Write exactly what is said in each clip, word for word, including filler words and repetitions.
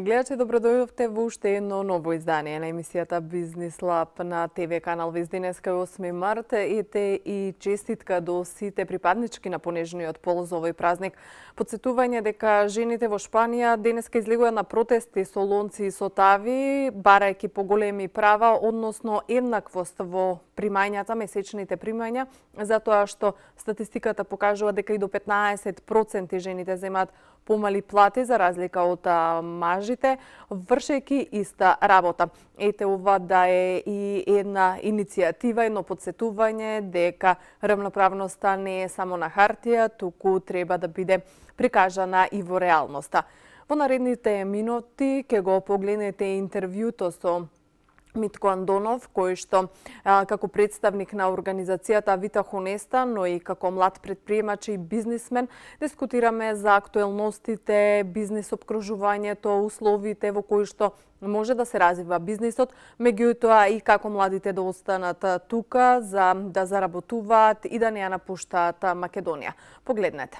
гледачи, добродојдовте во уште едно ново издание на емисијата Бизнис Лаб на ТВ канал Вест. Денеска е осми март, ете и честитка до сите припаднички на понежниот пол за овој празник. Подсетување дека жените во Шпанија денеска излегуваат на протести со лонци и со тави, барајќи поголеми права, односно еднаквост во примањата, месечните примања, затоа што статистиката покажува дека и до петнаесет проценти жените земаат помали плати за разлика од мажите, вршејќи иста работа. Ете ова да е и една иницијатива, едно подсетување дека равноправноста не е само на хартија, туку треба да биде прикажана и во реалноста. Во наредните минути ќе го погледнете интервјуто со Митко Андонов, кој што а, како представник на организацијата Вита Хонеста, но и како млад предприемач и бизнисмен, дискутираме за актуелностите, бизнис обкружувањето, условите во кои што може да се развива бизнисот, меѓутоа и како младите да останат тука за да заработуваат и да не ја напуштаат Македонија. Погледнете.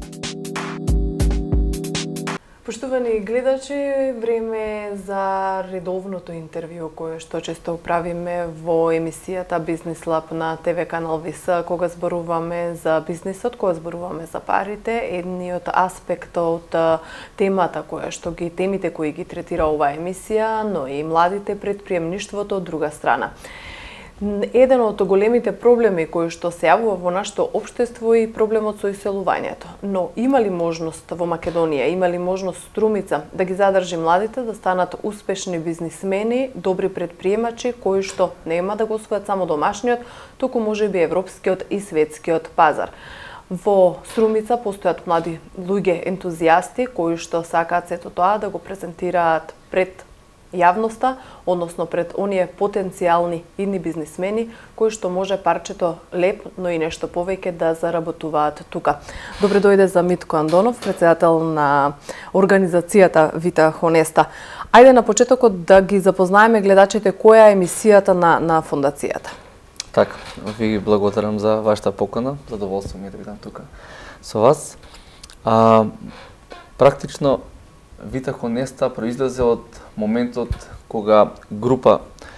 Поштувани гледачи, време за редовното интервју кое што често правиме во емисијата Бизнис Лаб на ТВ канал ВИС, кога зборуваме за бизнисот, кога зборуваме за парите, едниот аспект од темата која што ги темите кои ги третира оваа емисија, но и младите предприемништвото од друга страна. Еден од големите проблеми кои што се јавува во нашето општество е проблемот со иселувањето. Но има ли можност во Македонија, има ли можност Струмица да ги задржи младите да станат успешни бизнисмени, добри предприемачи кои што нема да го освојат само домашниот, туку можеби европскиот и светскиот пазар. Во Струмица постојат млади луѓе ентузијасти кои што сакаат сето тоа да го презентираат пред јавноста, односно пред оние потенцијални идни бизнисмени кои што може парчето леп, но и нешто повеќе да заработуваат тука. Добре дојде за Митко Андонов, председател на организацијата Вита Хонеста. Ајде на почетокот да ги запознаеме гледачите која е емисијата на на фондацијата. Така, ви благодарам за вашата покана, задоволство ми е да бидам тука со вас. А, практично Вита Хонеста произлезе од моментот кога група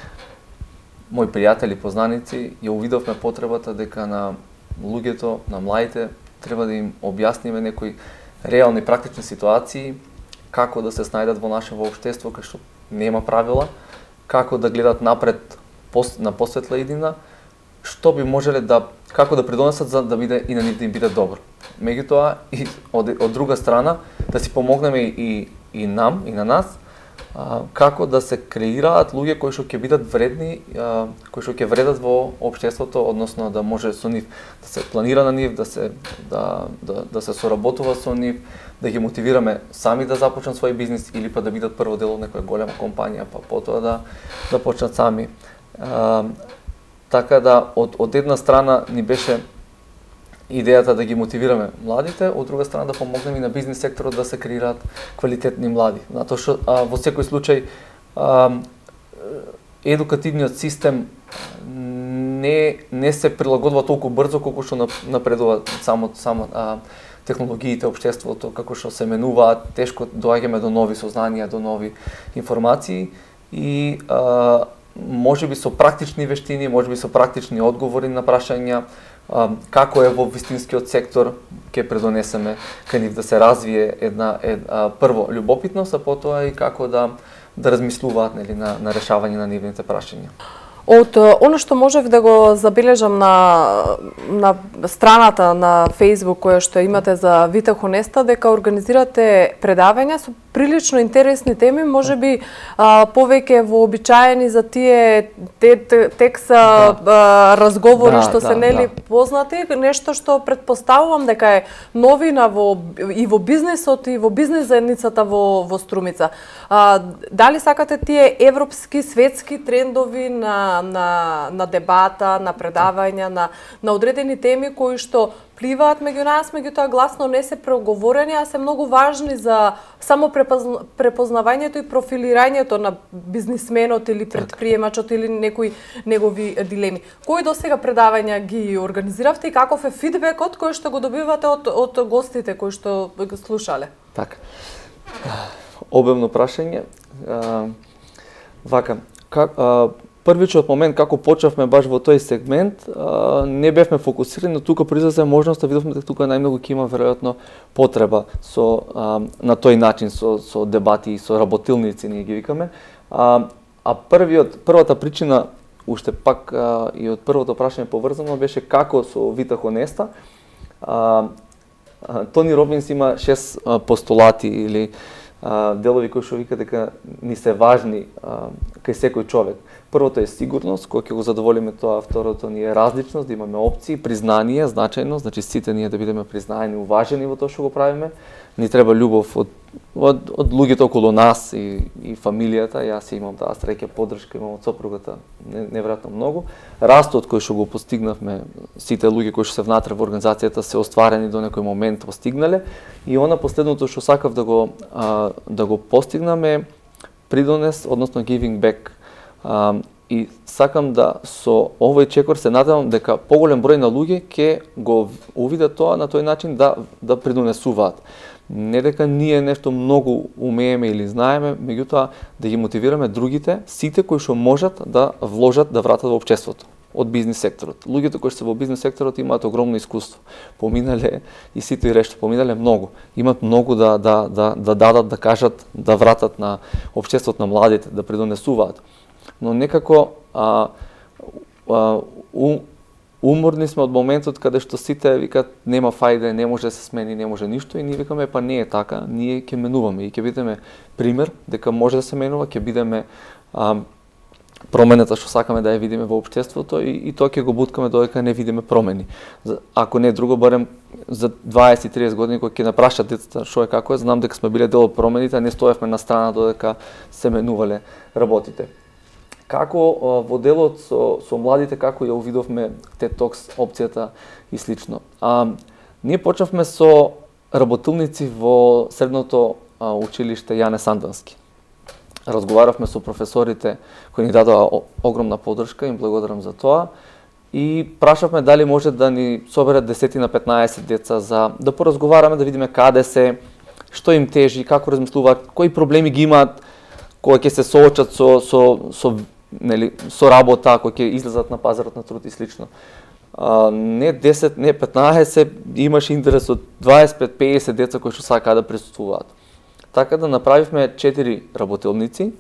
мои пријатели, познаници, ја увидовме потребата дека на луѓето, на младите, треба да им објасниме некои реални практични ситуации, како да се снајдат во нашето општество, кај што нема правила, како да гледат напред на посветла иднина, што би можеле да, како да придонесат за да биде и на нив да им биде добро. Меѓутоа, и од, од друга страна, да си помогнеме и, и нам, и на нас, а, како да се креираат луѓе кои што ќе бидат вредни, а, кои што ќе вредат во општеството, односно да може со нив да се планира на нив, да се да да, да се соработува со нив, да ги мотивираме сами да започнат свој бизнис или па да бидат прво дел од некоја голема компанија, па потоа да да почнат сами. А, така да од од една страна ни беше идејата да ги мотивираме младите, од друга страна да помогнеме и на бизнис секторот да се креираат квалитетни млади. Затоа што а, во секој случај а, едукативниот систем не не се прилагодува толку брзо колку што напредува само само а, технологиите, општеството, како што се менуваат, тешко доаѓаме до нови сознанија, до нови информации и а, можеби со практични вештини, можеби со практични одговори на прашања, како е во вистинскиот сектор, ќе предонесеме кај нив да се развие една, една прво љубопитност, а потоа и како да да размислуваат нели на на решавање на нивните прашања. Од оно што можев да го забележам на на страната на Facebook која што имате за Вита Хонеста, дека организирате предавања со прилично интересни теми, можеби а, повеќе вообичаени за тие текст да. разговори да, што да, се нели да. познати, нешто што претпоставувам дека е новина во и во бизнисот и во бизнис заедницата во во Струмица. А, дали сакате тие европски, светски трендови на на на дебата, на предавања, на на одредени теми кои што впливаат меѓу нас, меѓутоа гласно не се проговорени, а се многу важни за само препознавањето и профилирањето на бизнисменот или предприемачот или некои негови дилеми. Кои досега предавања ги организиравте и каков е фидбекот кој што го добивате од од гостите кои што го слушале? Така. обемно прашање. А, вака, как, а, првичот момент како почнавме баш во тој сегмент, а, не бевме фокусирани, но тука произлезе можност да видовме дека тука најмногу ќе има веројатно потреба со а, на тој начин со со дебати и со работилници ние ги викаме. А, а првиот првата причина уште пак а, и од првото прашање поврзано беше како со Витах Онеста. А, а, Тони Робинс има шест а, постулати или а, делови кои што вика дека ни се важни а, кај секој човек. Првото е сигурност, кога ќе го задоволиме тоа, второто ни е различност, да имаме опции, признание, значајно, значи сите ние да бидеме признаени, уважени во тоа што го правиме. Ни треба љубов од од, од луѓето околу нас и, и фамилијата. Јас имам таа среќа, поддршка, имам од сопругата неверојатно многу. Растот кој што го постигнавме, сите луѓе кои што се внатре во организацијата се остварени до некој момент постигнале, и она последното што сакав да го а, да го постигнаме придонес, односно giving back. А, и сакам да со овој чекор се надевам дека поголем број на луѓе ќе го увидат тоа на тој начин да да придонесуваат. Не дека ние нешто многу умееме или знаеме, меѓутоа да ги мотивираме другите, сите кои што можат да вложат, да вратат во општеството од бизнис секторот. Луѓето кои што се во бизнис секторот имаат огромно искуство. Поминале и сите и решто, поминале многу. Имаат многу да да да да дадат, да кажат, да вратат на општеството, на младите, да придонесуваат. Но некако а, а, у, уморни сме од моментот каде што сите викат нема фајде, не може да се смени, не може ништо, и ние викаме па не е така, ние ќе менуваме и ќе бидеме пример дека може да се менува, ќе бидеме а, промената што сакаме да ја видиме во општеството, и, и тоа ќе го буткаме додека не видиме промени. Ако не друго, барем за дваесет и триесет години кога ќе напрашат децата што е како е, знам дека сме биле дел од промените, а не стоевме на страна додека се менувале работите. Како во делот со, со младите, како ја увидовме TED Talks опцијата и слично. А, ние почнавме со работилници во средното а, училиште Јане Сандански. Разговаравме со професорите кои ни дадоа огромна поддршка, им благодарам за тоа, и прашавме дали може да ни соберат десет на петнаесет деца за да поразговараме, да видиме каде се, што им тежи, како размислуваат, кои проблеми ги имаат кога ќе се соочат со со со нели со работа, кога ќе излезат на пазарот на труд и слично. А, не десет, не петнаесет, имаше интерес од дваесет пет пеесет деца кои што сакаат да присуствуваат. Така да направивме четири работилници.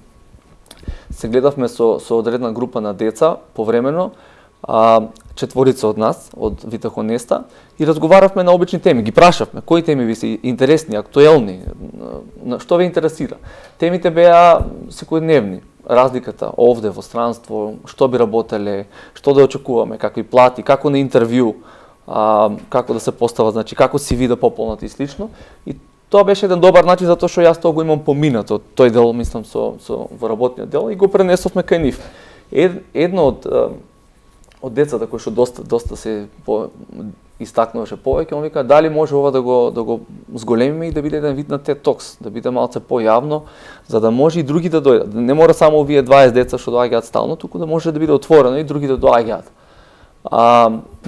Се гледавме со со одредна група на деца повремено, а, четворица од нас, од Витах Онеста, и разговаравме на обични теми. Ги прашавме кои теми ви се интересни, актуелни, што ве интересира. Темите беа секојдневни. Разликата овде во странство, што би работеле, што да очекуваме, какви плати, како на интервју, а, како да се постава, значи како си ви да пополнат и слично. И тоа беше еден добар начин, затоа што јас тоа го имам поминато, тој дел, мислам, со, со во работниот дел, и го пренесовме кај нив. Ед, едно од од децата кои што доста доста се по, истакнуваше повеќе, он вика дали може ова да го да го зголемиме и да биде еден вид на TED Talks, да биде малце појавно, за да може и други да дојдат. Не мора само овие дваесет деца што доаѓаат стално, туку да може да биде отворено и други да доаѓаат. А,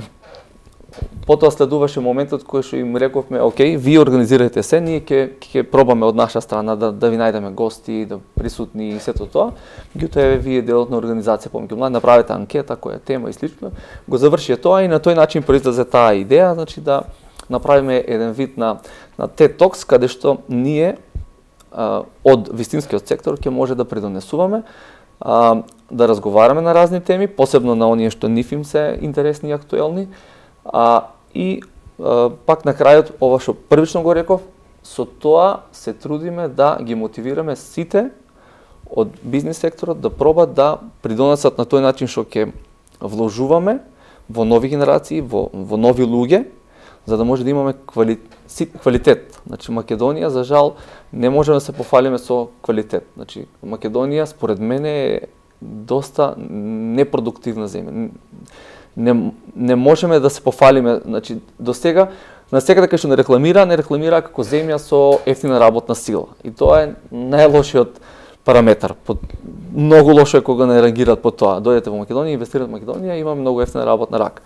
потоа следуваше моментот кој што им рековме, окей, вие организирајте се, ние ќе ќе пробаме од наша страна да да ви најдеме гости, да присутни и сето тоа. Меѓутоа еве вие делот на организација помеѓу млади, направете анкета која е тема и слично. Го заврши тоа и на тој начин произлезе таа идеја, значи да направиме еден вид на на TED Talks каде што ние а, од вистинскиот сектор ќе може да придонесуваме, а, да разговараме на разни теми, посебно на оние што нив им се интересни и актуелни. А, и а, пак на крајот, ова што првично го реков, со тоа се трудиме да ги мотивираме сите од бизнис секторот да пробат да придонесат на тој начин што ќе вложуваме во нови генерации, во, во нови луѓе, за да може да имаме квали... квалитет. Значи Македонија, за жал, не можеме да се пофалиме со квалитет. Значи Македонија, според мене, е доста непродуктивна земја. Не, не можеме да се пофалиме, значи до сега на секаде кај што не рекламира, не рекламира како земја со ефтина работна сила. И тоа е најлошиот параметар. Многу лошо е кога не реагираат по тоа. Дојдете во Македонија, инвестираат во Македонија, има многу ефтина работна рака.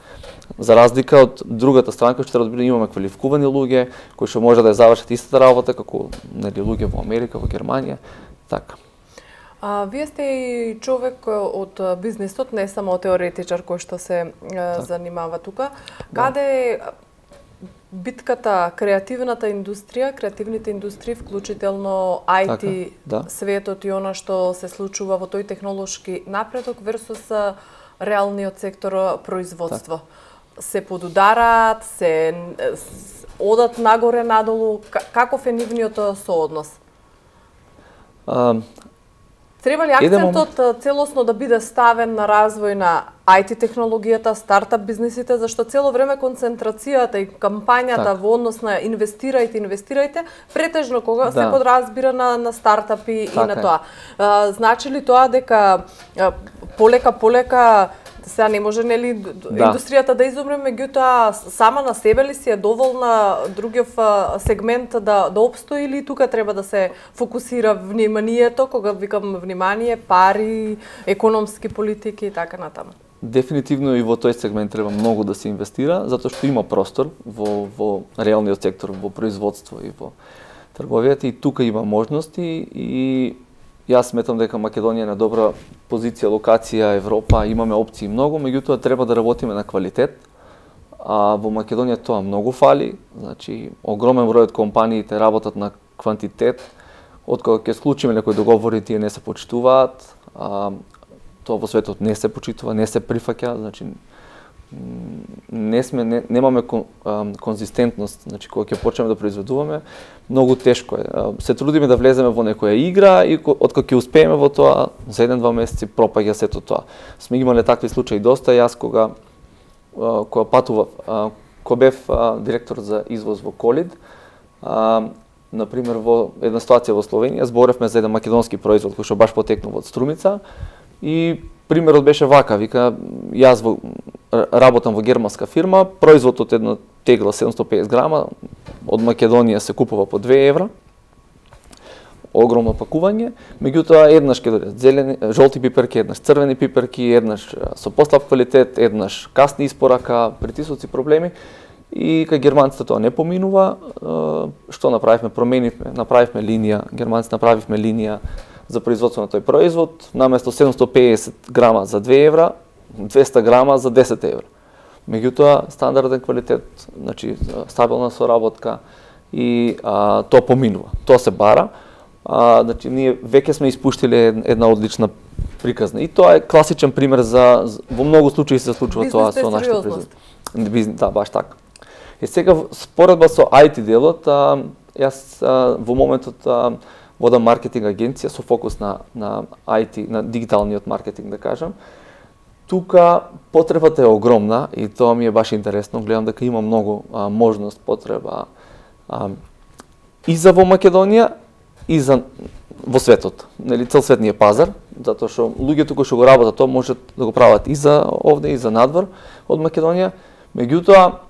За разлика од другата странка, што разбира имаме квалификувани луѓе кои што може да ја завршат истата работа како нели луѓе во Америка, во Германија, така. А, вие сте и човек од бизнисот, не само теоретичар кој што се так. занимава тука. Да. Каде е битката, креативната индустрија, креативните индустрии, вклучително ай ти така, да. светот и она што се случува во тој технолошки напредок версус реалниот сектор производство? Так. Се подудараат, се одат нагоре надолу, каков е нивниот сооднос? А, Треба ли акцентот момент... целосно да биде ставен на развој на ай ти технологијата, стартап бизнисите, зашто цело време концентрацијата и кампањата так. во однос на инвестирајте, инвестирајте, претежно кога да. се подразбира на, на стартапи так и на тоа. А, значи ли тоа дека а, полека полека сега не може нели да. индустријата да изумре, меѓутоа сама на себе ли си е доволна другиот сегмент да да опстои или тука треба да се фокусира вниманието, кога викам внимание, пари, економски политики и така натаму? Дефинитивно и во тој сегмент треба многу да се инвестира, затоа што има простор во во реалниот сектор, во производство и во трговијата, и тука има можности. И јас сметам дека Македонија е на добра позиција, локација, Европа, имаме опции многу, меѓутоа треба да работиме на квалитет. А во Македонија тоа многу фали, значи огромен број од компаниите работат на квантитет. Откога ќе склучиме некои договори, тие не се почитуваат. А, тоа во светот не се почитува, не се прифаќа, значи не сме не, немаме кон, а, конзистентност, значи кога ќе почнеме да произведуваме, многу тешко е. А, се трудиме да влеземе во некоја игра и откога ќе успееме во тоа, за еден-два месеци пропаѓа сето тоа. Сме имале такви случаи доста. Јас кога а, кога патував, а, кога бев а, директор за извоз во Колид, а, например во една ситуација во Словенија, зборевме за еден македонски производ кој што баш потекнува од Струмица. И примерот беше вака, вика, јас во, работам во германска фирма, производот една тегла седумстотини и педесет грама, од Македонија се купува по две евра, огромно пакување, меѓутоа еднаш ке дојдат зелени, жолти пиперки, еднаш црвени пиперки, еднаш со послаб квалитет, еднаш касни испорака, притисоци, проблеми. И кај германците тоа не поминува, што направивме? Променивме, направивме линија, германците направивме линија за производство на тој производ, наместо седумстотини и педесет грама за две евра, двеста грама за десет евра. Меѓутоа, стандарден квалитет, значи стабилна соработка и а, тоа поминува. Тоа се бара. А, значи, ние веќе сме испуштиле една одлична приказна. И тоа е класичен пример за, во многу случаи се случува тоа со нашите производи. Бизнес, да, баш така. И сега, споредба со ай ти делот, а, јас а, во моментот а, водам маркетинг агенција со фокус на на ай ти, на дигиталниот маркетинг, да кажам. Тука потребата е огромна и тоа ми е баш интересно. Гледам дека има многу а, можност, потреба а, и за во Македонија и за во светот. Нели, цел свет ни е пазар, затоа што луѓето кои што го работат тоа можат да го прават и за овде и за надвор од Македонија. Меѓутоа,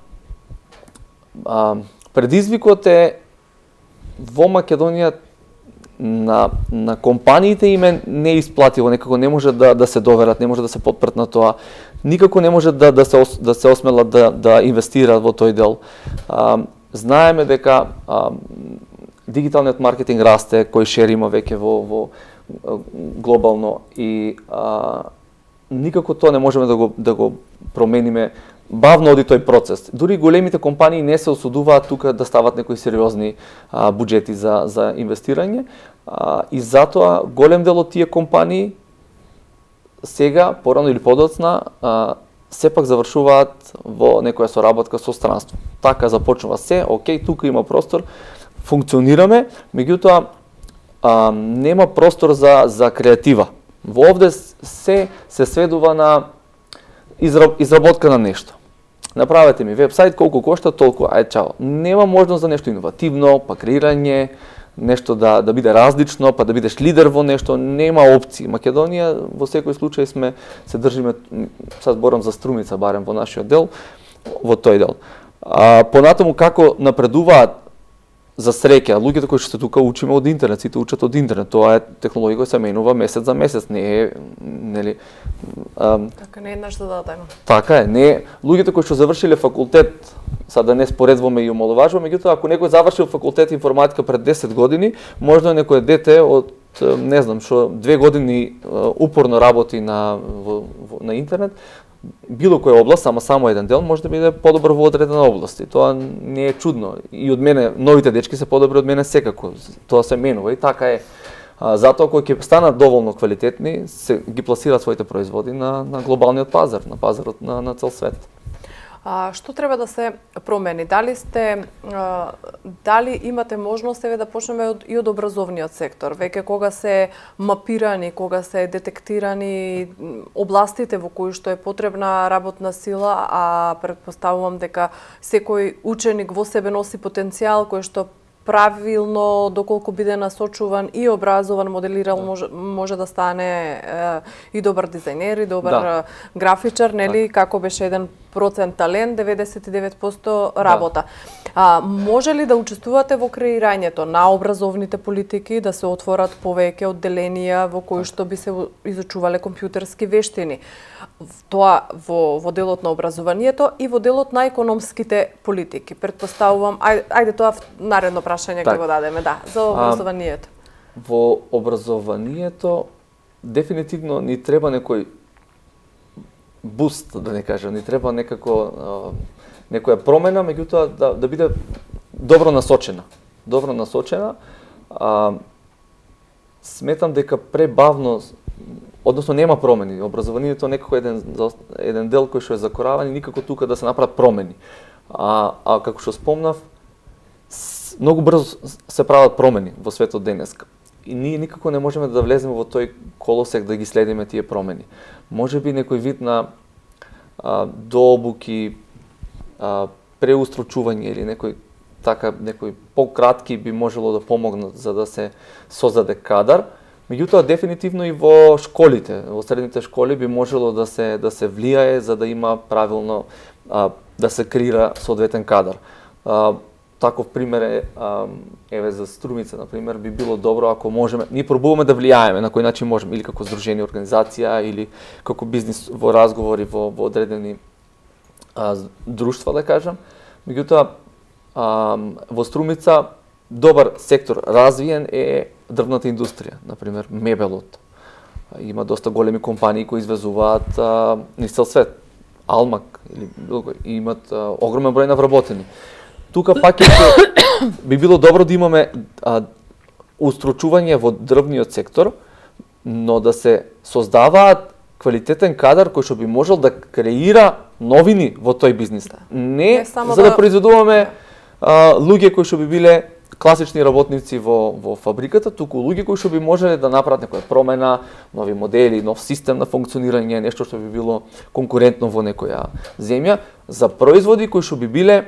а, предизвикот е во Македонија на на компаниите им е неисплативо, некако не може да да се доверат, не може да се потпрат на тоа. Никако не може да да се да се осмелат да да инвестираат во тој дел. А, знаеме дека а, дигиталниот маркетинг расте, кој шер има веќе во во глобално и а, никако тоа не можеме да го да го промениме. Бавно оди тој процес. Дури големите компании не се осудуваат тука да стават некои сериозни а, буџети за за инвестирање, а, и затоа голем дел од тие компании сега порано или подоцна а, сепак завршуваат во некоја соработка со странство. Така започнува се, окей, тука има простор, функционираме, меѓутоа а, нема простор за за креатива. Во овде се се сведува на изработка на нешто. Направете ми вебсайт, колку кошта, толку, ај чао. Нема можност за нешто иновативно, па креирање, нешто да да биде различно, па да бидеш лидер во нешто, нема опции. Македонија во секој случај сме се држиме, сад зборам за Струмица барем во нашиот дел, во тој дел. А понатаму како напредуваат, за среќа, луѓето кои што се тука учиме од интернет, сите учат од интернет. Тоа е технологија која се менува месец за месец, не е, нели, Така не еднаш зададено. Така е, не луѓето кои што завршиле факултет, сад да не споредваме и омаловажуваме, меѓутоа ако некој завршил факултет информатика пред десет години, можда некој дете од не знам што две години упорно работи на во, во, на интернет, било која област, ама само еден дел, може да биде подобар во одредена област. И тоа не е чудно. И од мене новите дечки се подобри од мене секако. Тоа се менува и така е. А, затоа кога ќе станат доволно квалитетни, се ги пласираат своите производи на на глобалниот пазар, на пазарот на на цел свет. А што треба да се промени? Дали сте а, дали имате можност еве да почнеме од, и од образовниот сектор? Веќе кога се мапирани, кога се детектирани областите во кои што е потребна работна сила, а претпоставувам дека секој ученик во себе носи потенцијал кој што правилно, доколку биде насочуван и образован, моделирал, може, може да стане е, и добар дизајнер, и добар да. графичар, нели, так. Како беше еден процент талент, деветдесет и девет проценти работа. Да. А, може ли да учествувате во креирањето на образовните политики, да се отворат повеќе одделенија во кои што би се изучувале компјутерски вештини? Тоа во, во делот на образованието и во делот на економските политики. Претпоставувам, ајде, ајде тоа наредно прашање ќе го дадеме, да, за образованието. А, во образованието дефинитивно ни треба некој буст, да не кажам, ни треба некако некоја промена, меѓутоа да, да биде добро насочена. Добро насочена. А, сметам дека пребавно, односно нема промени. Образованието некако еден еден дел кој што е закораван и никако тука да се направат промени. А, а како што спомнав, многу брзо се прават промени во светот денеска. И ние никако не можеме да влеземе во тој колосек да ги следиме тие промени. Може би некој вид на а, дообуки, а, преустручување или некој така некој пократки би можело да помогнат за да се создаде кадар. Меѓутоа дефинитивно и во школите, во средните школи би можело да се да се влијае за да има правилно а, да се креира соодветен кадар. А, таков пример е а, еве за Струмица на пример би било добро ако можеме, ние пробуваме да влијаеме на кој начин можеме или како здружение, организација или како бизнис во разговори во во одредени а, друштва да кажам. Меѓутоа а, во Струмица добар сектор развиен е дрвната индустрија, на пример мебелот. Има доста големи компании кои извезуваат низ цел свет. Алмак или било кој, имат а, огромен број на вработени. Тука пак е би било добро да имаме а, устручување во дрвниот сектор, но да се создаваат квалитетен кадар кој што би можел да креира новини во тој бизнис. Не, не за да, да произведуваме а, луѓе кои што би биле класични работници во во фабриката, туку луѓе кои што би можеле да направат некоја промена, нови модели, нов систем на функционирање, нешто што би било конкурентно во некоја земја, за производи кои што би биле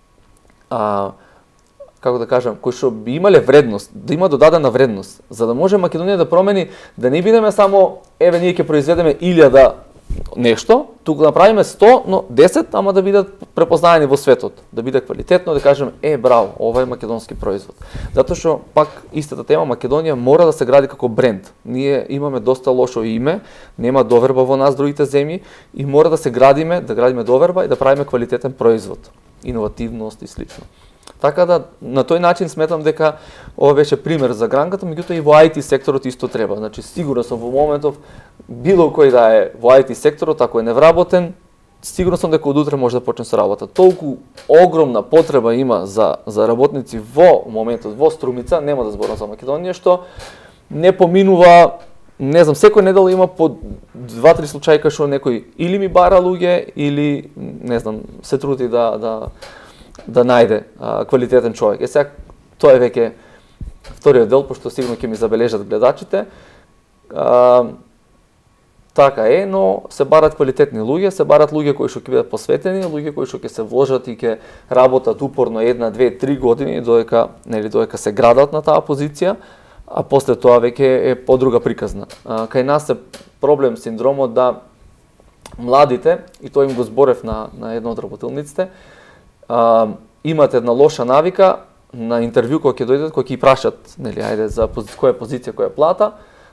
а, како да кажам, кои што би имале вредност, да има додадена вредност, за да може Македонија да промени, да не бидеме само еве ние ќе произведеме илјада нешто, туку направиме сто, но десет, ама да бидат препознаени во светот, да биде квалитетно, да кажеме е браво, ова е македонски производ. Затоа што пак истата тема Македонија мора да се гради како бренд. Ние имаме доста лошо име, нема доверба во нас другите земји и мора да се градиме, да градиме доверба и да правиме квалитетен производ, иновативност и слично. Така да на тој начин сметам дека ова беше пример за гранката, меѓутоа и во ай ти секторот исто треба. Значи сигурно сум во моментов било кој да е во ай ти секторот, ако е невработен, сигурно сум дека од утре може да почне со работа. Толку огромна потреба има за за работници во моментот во Струмица, нема да зборам за Македонија, што не поминува, не знам, секој недела има по два-три случаи кај што некој или ми бара луѓе или не знам, се труди да да да најде а, квалитетен човек. Е сега тоа е веќе вториот дел, пошто сигурно ќе ми забележат гледачите. А, така е, но се барат квалитетни луѓе, се барат луѓе кои што ќе бидат посветени, луѓе кои што ќе се вложат и ќе работат упорно една, две, три години додека, нели, додека се градат на таа позиција, а после тоа веќе е подруга приказна. А, кај нас е проблем синдромот да младите, и тоа им го зборев на на една од работилниците, Uh, имат една лоша навика на интервју кога ќе дојдат, кога ќе ги прашат, нели, ајде за пози... која позиција, која плата,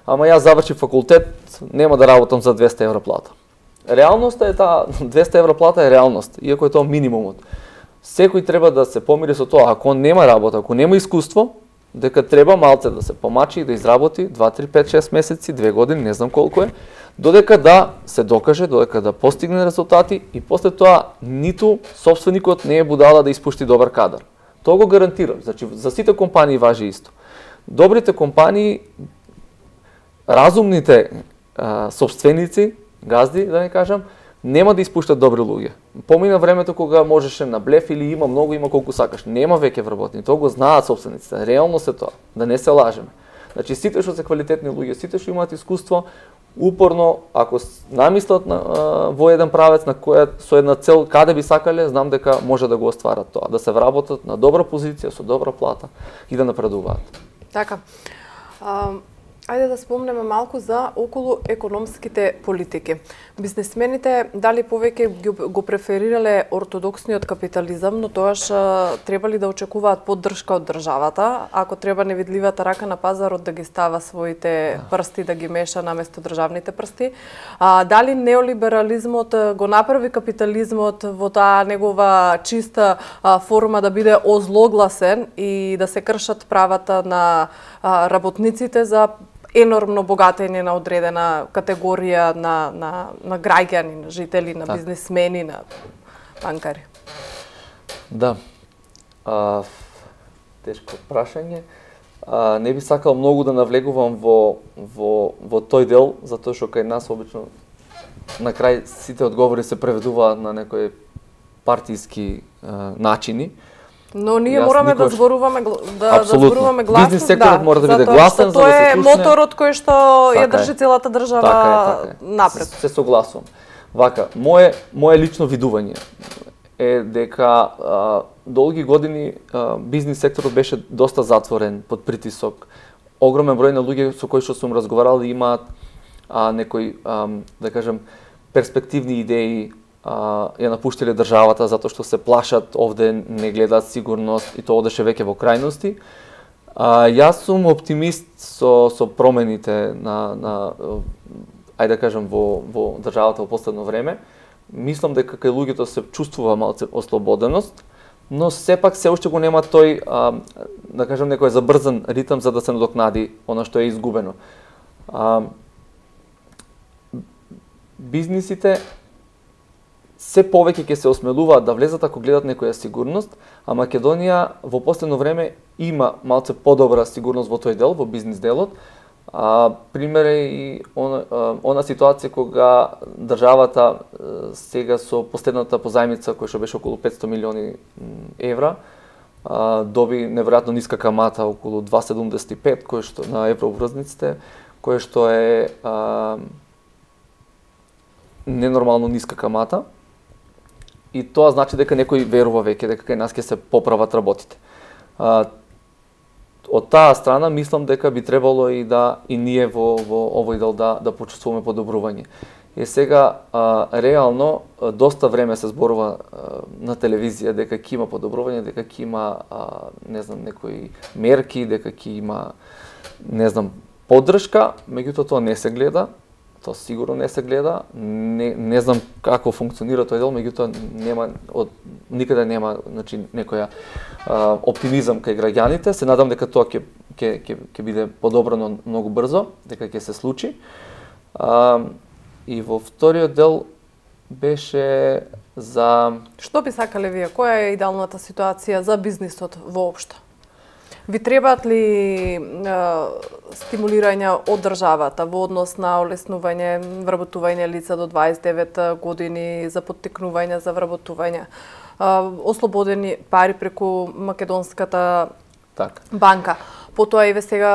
ама јас завршив факултет, нема да работам за двесте евра плата. Реалноста е таа, двесте евра плата е реалност, иако е тоа минимумот. Секој треба да се помири со тоа, ако нема работа, ако нема искуство, дека треба малце да се помачи и да изработи два, три, пет, шест месеци, две години, не знам колку е, додека да се докаже, додека да постигне резултати и после тоа ниту собственикот не е будала да испушти добар кадар. Тоа го гарантирам, значи за сите компании важи исто. Добрите компании, разумните а, собственици, газди, да не кажам, нема да испуштат добри луѓе. Помина времето кога можеше на блеф или има многу, има колку сакаш. Нема веќе вработени, тоа го знаат собствениците. Реално се тоа, да не се лажеме. Значи сите што се квалитетни луѓе, сите што имаат искуство, упорно, ако намислат на, а, во еден правец на која со една цел каде би сакале, знам дека може да го остварат тоа, да се вработат на добра позиција, со добра плата и да напредуваат. Така. А, ајде да спомнеме малку за околу економските политики. Бизнесмените дали повеќе го преферирале ортодоксниот капитализам, но тоаш требали да очекуваат поддршка од државата, ако треба невидливата рака на пазарот да ги става своите прсти, да ги меша наместо државните прсти. А, дали неолиберализмот го направи капитализмот во таа негова чиста а, форма да биде озлогласен и да се кршат правата на а, работниците за енормно богатење на одредена категорија на, на, на граѓани, на жители, на так. Бизнесмени, на банкари? Да. А, тешко прашање. А, не би сакал многу да навлегувам во, во, во тој дел, затоа што кај нас обично на крај сите одговори се преведуваат на некои партиски а, начини. Но ние мораме никош... да зборуваме да, да зборуваме гласно, бизнис секторот да, мора да биде гласен, за да се слушне. Тоа е моторот кој што така ја држи целата држава така е, така е. напред. Се, се согласувам. Вака, мое мое лично видување е дека а, долги години а, бизнис секторот беше доста затворен, под притисок. Огромен број на луѓе со кои што сум разговарал имаат а, некои а, да кажем перспективни идеи, Uh, ја напуштиле државата затоа што се плашат, овде не гледаат сигурност и тоа одеше веќе во крајности. Uh, јас сум оптимист со, со промените на, на ајде да кажем, во, во државата во последно време. Мислам дека кај луѓето се чувствува малце ослободеност, но сепак се уште го нема тој, uh, да кажем, некој забрзан ритм за да се надокнади она што е изгубено. Uh, бизнисите се повеќе ќе се осмелуваат да влезат ако гледат некоја сигурност, а Македонија во последно време има малце подобра сигурност во тој дел, во бизнис делот. А, пример е и она, она ситуација кога државата сега со последната позајмица која што беше околу петсто милиони евра, а, доби неверојатно ниска камата, околу два седумдесет и пет кој што на еврообврзниците, кој што е а, ненормално ниска камата. И тоа значи дека некој верува веќе дека кај нас ќе се поправат работите. А, од таа страна мислам дека би требало и да и ние во во овој дел да да почувствуваме подобрување. И сега а, реално доста време се зборува а, на телевизија дека ќе има подобрување, дека ќе има а, не знам некои мерки, дека ќе има не знам поддршка, меѓутоа тоа не се гледа. Тоа сигурно не се гледа, не, не знам како функционира тој дел, меѓутоа нема од никаде нема, значи некоја а, оптимизам кај граѓаните. Се надам дека тоа ќе ќе ќе ќе биде подобрано многу брзо, дека ќе се случи. А, и во вториот дел беше за што би сакале вие? Која е идеалната ситуација за бизнисот воопшто? Ви требаат ли е, стимулирање од државата во однос на олеснување вработување лица до дваесет и девет години, за поттикнување за вработување, е, ослободени пари преку Македонската так. банка? Потоа еве сега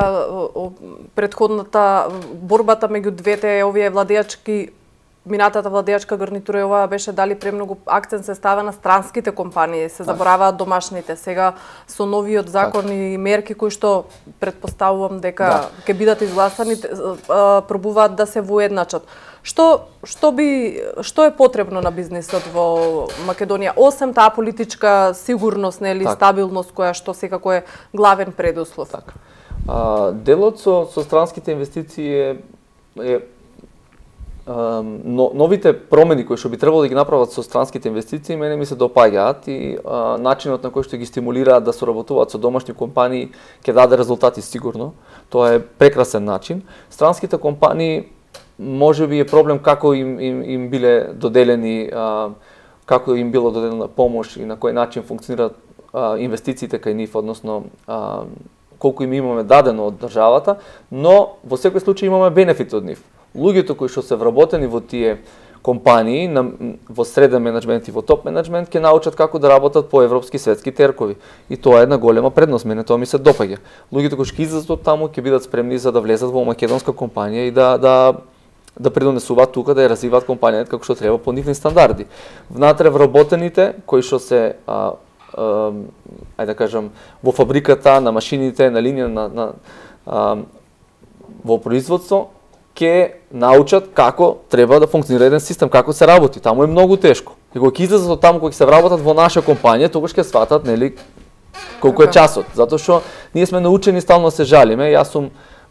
предходната борбата меѓу двете овие владеачки минатата владеачка гарнитура и ова беше дали премногу акцент се става на странските компании, се забораваат домашните. Сега со новиот закон и мерки кои што претпоставувам дека да. ќе бидат изгласани, пробуваат да се воедначат. Што што би што е потребно на бизнисот во Македонија осем таа политичка сигурност, нели, так. стабилност која што секако е главен предуслов? Так. А, делот со, со странските инвестиции е, е а, но, новите промени кои што би требало да ги направат со странските инвестиции мене ми се допаѓаат и а, начинот на кој што ги стимулираат да соработуваат со домашни компании ќе даде резултати сигурно. Тоа е прекрасен начин. Странските компании може би е проблем како им, им, им биле доделени, а, како им било доделена помош и на кој начин функционираат а, инвестициите кај нив, односно а, колку им имаме дадено од државата, но во секој случај имаме бенефит од нив. Луѓето кои што се вработени во тие компании, на, во среден менеджмент и во топ менеджмент, ќе научат како да работат по европски светски теркови. И тоа е една голема предност, мене тоа ми се допаѓа. Луѓето кои ќе излезат од таму ќе бидат спремни за да влезат во македонска компанија и да да да придонесуваат тука да ја развиваат компанијата како што треба по нивни стандарди. Внатре вработените кои што се а, ајде да кажам, во фабриката, на машините, на линија, на, на, а, во производство, ќе научат како треба да функционира еден систем, како се работи. Таму е многу тешко. И кога ќе излезат од таму, кога ќе се вработат во наша компанија, тогаш ќе сватат, нели, колку е часот. Затоа што ние сме научени стално да се жалиме. Јас сум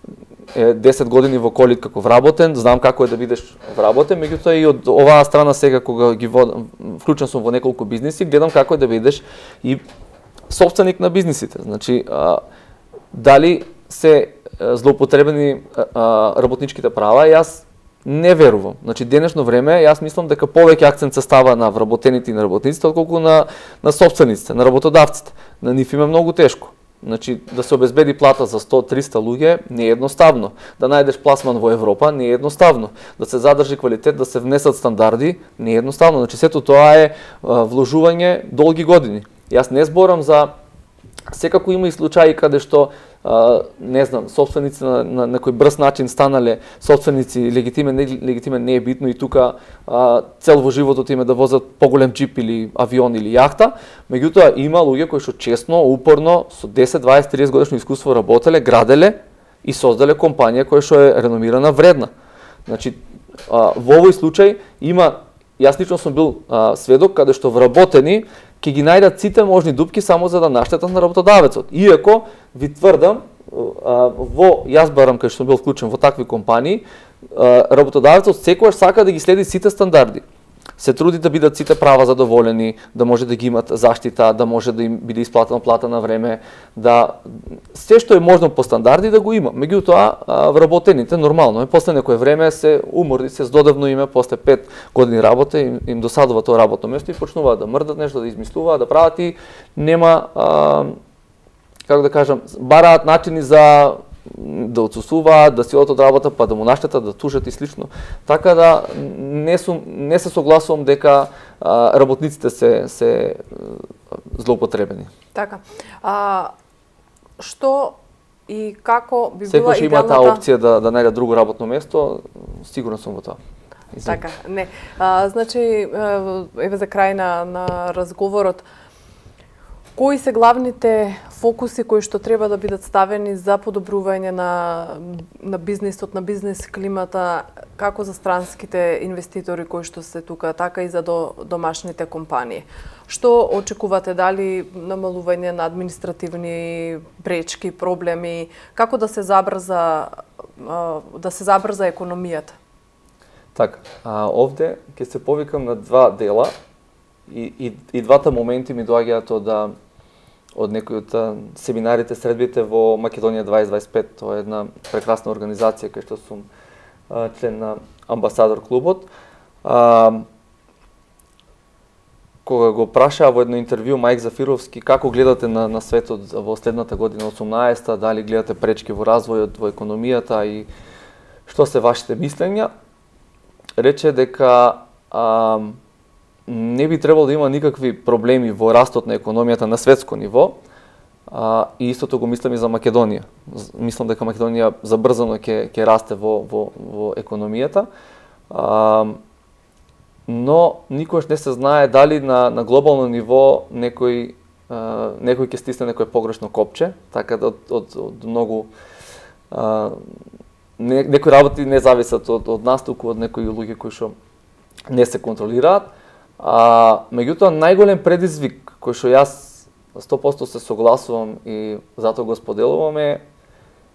е, десет години во Колит како вработен, знам како е да бидеш вработен, меѓутоа и од оваа страна сега кога ги вод... вклучен сум во неколку бизниси, гледам како е да бидеш и собственик на бизнисите. Значи, а, дали се злоупотребени а, работничките права, јас не верувам. Значи, денешно време, јас мислам дека повеќе акцент се става на вработените и на работниците, отколку на, на собствениците, на работодавците. На нив им е многу тешко. Значи, да се обезбеди плата за сто до триста луѓе не е едноставно. Да најдеш пласман во Европа не е едноставно. Да се задржи квалитет, да се внесат стандарди не е едноставно. Значи, сето тоа е а, вложување долги години. Јас не зборам за секако има и случаи каде што а, не знам, собственици на, на некој брз начин станале собственици, легитимен, не, легитимен не е битно и тука а, цел во животот им е да возат поголем джип или авион или јахта, меѓутоа има луѓе кои што честно, упорно, со десет, дваесет, триесет годишно искуство работеле, граделе и создале компанија која што е реномирана, вредна. Значи, а, во овој случај има, јас лично сум бил а, сведок каде што вработени ќе ги најдат сите можни дупки само за да наштетат на работодавецот. Иако ви тврдам, во јас барам кај што сум бил вклучен во такви компании, работодавецот секогаш сака да ги следи сите стандарди. Се труди да бидат сите права задоволени, да може да ги имат заштита, да може да им биде исплатена плата на време, да се што е можно по стандарди да го има. Меѓутоа, вработените нормално е, после некое време се уморни, се здодевно име, после пет години работа им, им досадува тоа работно место и почнуваат да мрдат нешто, да измислуваат, да прават и нема, а, како да кажам, бараат начини за да отсусуваат, да си одат од работа, па да му наштетат, да тужат и слично. Така да не сум не се согласувам дека а, работниците се се злоупотребени. Така. А што и како би била секој идеалната... има таа опција да да најде друго работно место, сигурно сум во тоа. Така, не. А, значи, еве за крај на, на разговорот, кои се главните фокуси кои што треба да бидат ставени за подобрување на, на бизнисот, на бизнес климата, како за странските инвеститори кои што се тука, така и за до, домашните компании? Што очекувате, дали намалување на административни пречки, проблеми, како да се забрза да се забрза економијата? Така, а, овде ќе се повикам на два дела. И, и, и двата моменти ми доаѓаат од, од некои од семинарите, средбите во Македонија дваесет дваесет и пет. Тоа е една прекрасна организација кај што сум а, член на амбасадор клубот. А, кога го прашаа во едно интервју Мајк Зафировски како гледате на, на светот во следната година осумнаесета, дали гледате пречки во развојот, во економијата и што се вашите мислења, рече дека а, не би требало да има никакви проблеми во растот на економијата на светско ниво, а, и истото го мислам и за Македонија. Мислам дека Македонија забрзано ќе ќе расте во во во економијата. А, но никогаш не се знае дали на на глобално ниво некој а, некој ќе стисне некој погрешно копче, така да од од, од многу а, не, некои работи не зависат од од нас, туку од некои луѓе кои што не се контролираат. А, меѓутоа, најголем предизвик кој што јас сто проценти се согласувам и затоа го споделувам е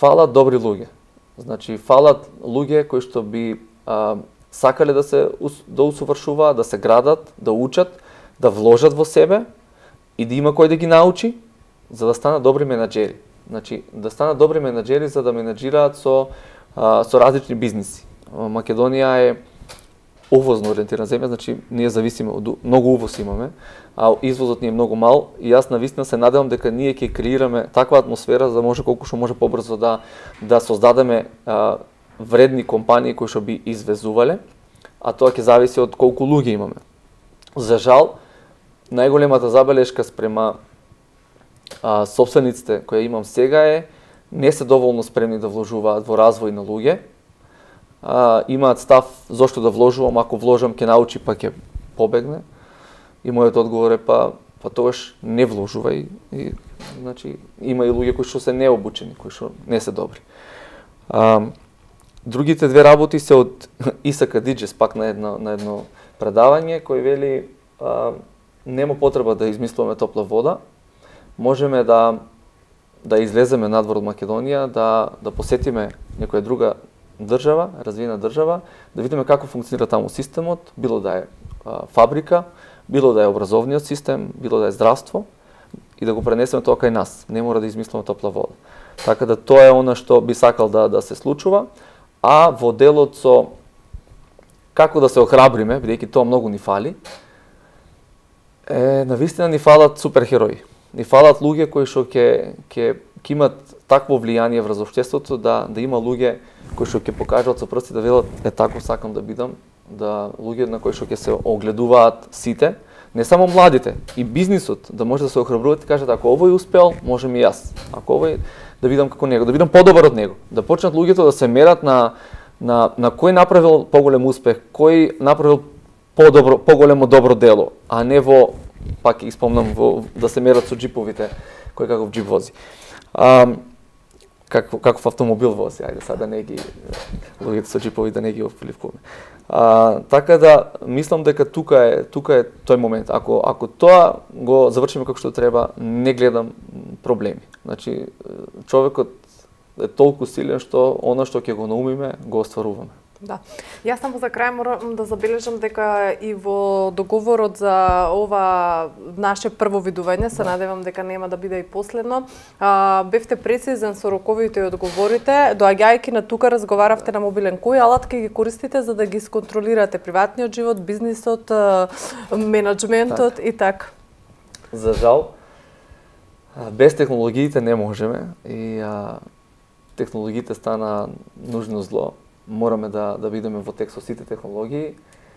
фалат добри луѓе. Значи фалат луѓе кои што би а, сакале да се да усовршуваат, да се градат, да учат, да вложат во себе и да има кој да ги научи за да станат добри менаџери. Значи да станат добри менаџери за да менаџираат со а, со различни бизниси. Македонија е увозно ориентирана земја, значи ние зависиме од многу увоз имаме, а извозот ни е многу мал и јас навистина се надевам дека ние ќе креираме таква атмосфера за да може колку што може побрзо да да создадеме а, вредни компании кои што би извезувале, а тоа ќе зависи од колку луѓе имаме. За жал, најголемата забелешка спрема а, собствениците кои имам сега е не се доволно спремни да вложуваат во развој на луѓе. А, имаат став зошто да вложувам, ако вложам ќе научи па ќе побегне. И мојот одговор е па па тогаш не вложувај и значи има и луѓе кои што се необучени, кои што не се добри. А, другите две работи се од Исак Кадиџес пак на едно на едно предавање кој вели а, нема потреба да измислуваме топла вода. Можеме да да излеземе надвор од Македонија, да да посетиме некоја друга држава, развиена држава, да видиме како функционира таму системот, било да е а, фабрика, било да е образовниот систем, било да е здравство, и да го пренесеме тоа кај нас. Не мора да измислиме топла вода. Така да тоа е она што би сакал да да се случува, а во делот со како да се охрабриме, бидејќи тоа многу ни фали, е навистина ни фалат суперхерои. Ни фалат луѓе кои што ќе ќе ќе имат такво влијание врз општеството да да има луѓе кои што ќе покажат со прсти да велат е тако сакам да бидам, да луѓе на кои што ќе се огледуваат сите, не само младите, и бизнисот да може да се охрабруваат и кажат ако овој успел, можем и јас. Ако овој да видам како него, да видам подобар од него, да почнат луѓето да се мерат на на на кој направил поголем успех, кој направил подобро поголемо добро дело, а не во пак ги спомнам во да се мерат со џиповите, кој каков џип вози. А, каков каков автомобил вози, ајде сега да не ги луѓето со џипови да не ги опливкуваме. А, така да мислам дека тука е тука е тој момент. Ако ако тоа го завршиме како што треба, не гледам проблеми. Значи човекот е толку силен што она што ќе го наумиме го остваруваме. Да. Јас само за крај морам да забележам дека и во договорот за ова наше прво видување, се надевам дека нема да биде и последно, а, бевте прецизен со роковите и одговорите, доаѓајќи на тука разговаравте на мобилен, кои алатки ги користите за да ги сконтролирате приватниот живот, бизнисот, менаџментот и така? За жал, без технологиите не можеме и а, технологиите стана нужно зло. Мораме да да бидеме во тек со сите технологии.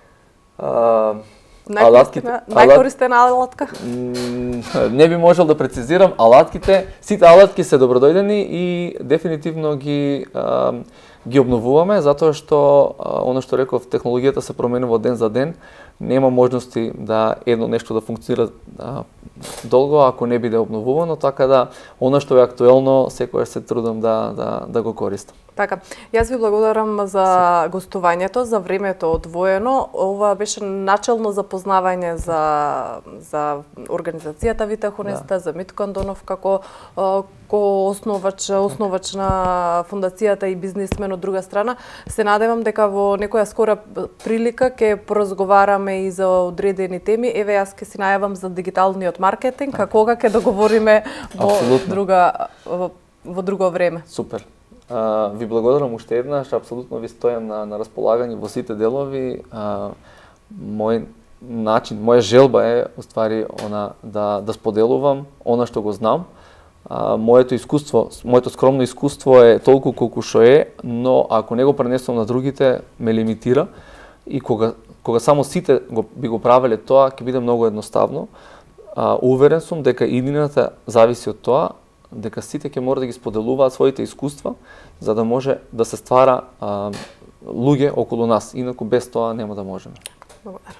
А, Најкористена, најкористена алатка? Не би можел да прецизирам алатките. Сите алатки се добродојдени и дефинитивно ги а, ги обновуваме затоа што а, она што реков, технологијата се променува ден за ден. Нема можности да едно нешто да функционира а, долго ако не биде обновувано, така да она што е актуелно секогаш се трудам да да да го користам. Така, јас ви благодарам за гостувањето, за времето одвоено. Ова беше начелно запознавање за за организацијата Витах Онеста, да. За Митко Андонов како ко основач, основач на фондацијата и бизнисмен од друга страна. Се надевам дека во некоја скора прилика ќе поразговараме и за одредени теми. Еве јас ќе си најавам за дигиталниот маркетинг, а кога ќе договориме во Абсолютно. друга во, во друго време. Супер. Uh, ви благодарам уште еднаш, апсолутно ви стојам на, на располагање во сите делови. Uh, мој начин, моја желба е уствари она да да споделувам она што го знам. Uh, моето искуство, моето скромно искуство е толку колку што е, но ако не го пренесувам на другите, ме лимитира и кога кога само сите го би го правеле тоа, ќе биде многу едноставно. Uh, уверен сум дека иднината зависи од тоа дека сите ќе мора да ги споделуваат своите искуства, за да може да се ствара а, луѓе околу нас. Инаку без тоа нема да можеме. Благодарам.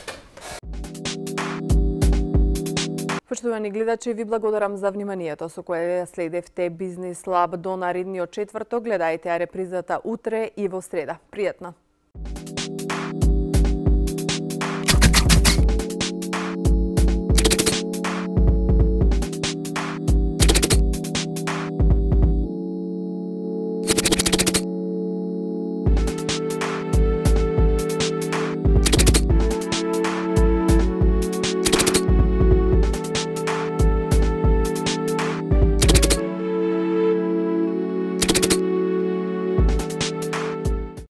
Почитувани гледачи, ви благодарам за вниманието со кое следевте Бизнис Лаб до наредниот четврток. Гледајте ја репризата утре и во среда. Пријатно!